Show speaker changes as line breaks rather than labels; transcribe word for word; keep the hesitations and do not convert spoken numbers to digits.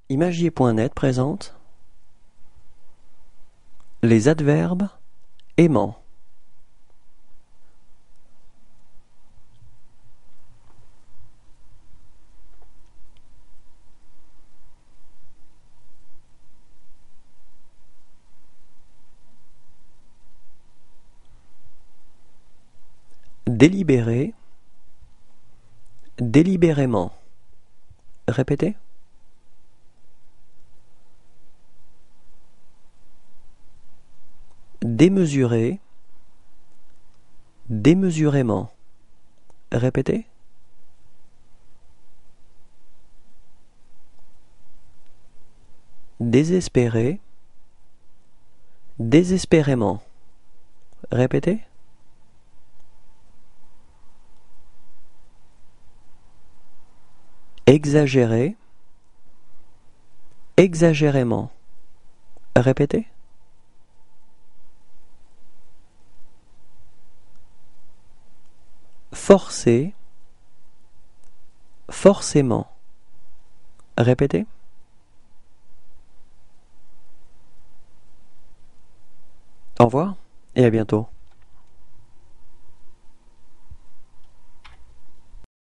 Imagier point net présente les adverbes aimants. Délibérer, délibérément. Répétez. Démesuré, démesurément. Répétez. Désespéré, désespérément. Répétez. Exagéré, exagérément. Répétez. Forcer, forcément. Répétez. Au revoir et à bientôt.